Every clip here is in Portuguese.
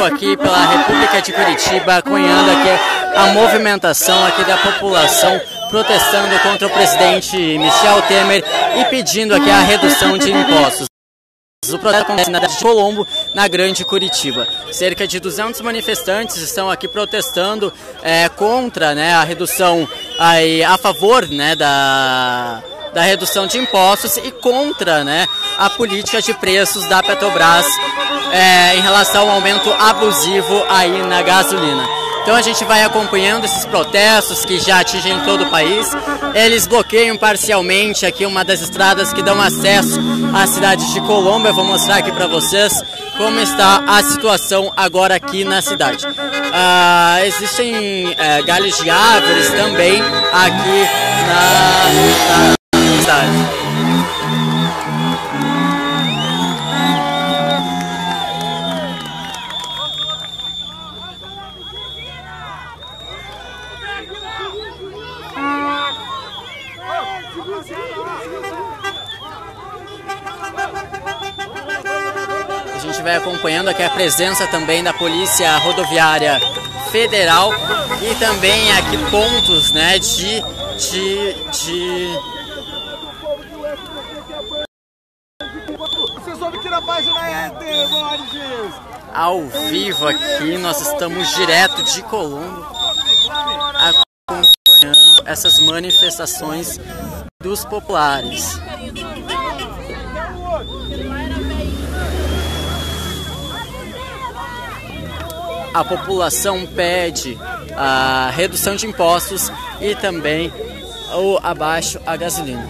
aqui pela República de Curitiba, acompanhando aqui a movimentação aqui da população protestando contra o presidente Michel Temer e pedindo aqui a redução de impostos. O protesto acontece na cidade de Colombo, na Grande Curitiba. Cerca de 200 manifestantes estão aqui protestando contra, né, a redução, a favor, né, da redução de impostos e contra, né, a política de preços da Petrobras em relação ao aumento abusivo aí na gasolina. Então a gente vai acompanhando esses protestos que já atingem todo o país. Eles bloqueiam parcialmente aqui uma das estradas que dão acesso à cidade de Colombo. Eu vou mostrar aqui para vocês como está a situação agora aqui na cidade. Existem galhos de árvores também aqui na cidade. A gente vai acompanhando aqui a presença também da Polícia Rodoviária Federal e também aqui pontos, né, ao vivo aqui. Nós estamos direto de Colombo acompanhando essas manifestações dos populares. A população pede a redução de impostos e também o abaixo a gasolina.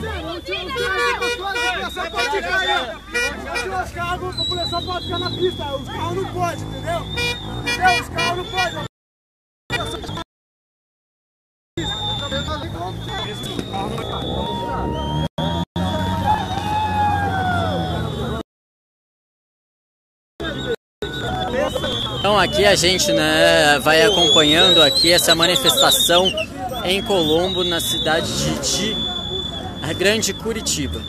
A população pode ficar na pista, os carros não podem, entendeu? Os carros não podem. Então aqui a gente, né, vai acompanhando aqui essa manifestação em Colombo, na cidade de Grande Curitiba.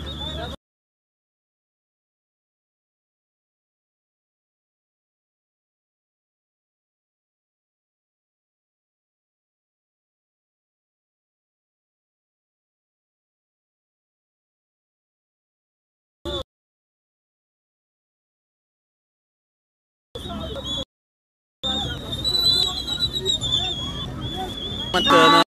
Montana.